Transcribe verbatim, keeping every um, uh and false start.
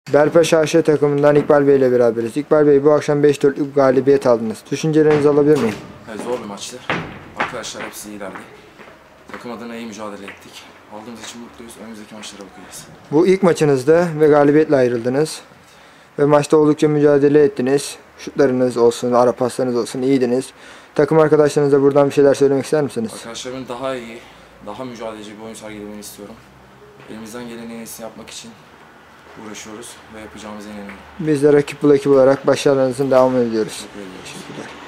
Belpaşa A Ş takımından İkbal Bey ile beraberiz. İkbal Bey, bu akşam beş dörtlük galibiyet aldınız. Düşüncelerinizi alabilir miyim? Evet, zor bir maçtı. Arkadaşlar hepsi iyilerdi. Takım adına iyi mücadele ettik. Aldığımız için mutluyuz. Önümüzdeki maçlara bakacağız. Bu ilk maçınızda ve galibiyetle ayrıldınız. Ve maçta oldukça mücadele ettiniz. Şutlarınız olsun, ara paslarınız olsun iyiydiniz. Takım arkadaşlarınıza buradan bir şeyler söylemek ister misiniz? Arkadaşlarımın daha iyi, daha mücadeleci bir oyun sergilemeni istiyorum. Elimizden gelen en iyisini yapmak için uğraşıyoruz ve yapacağımıza inanıyorum. Biz de rakip bul ekip olarak başarılarınızın devamını diliyoruz. Teşekkür ederim. Teşekkürler.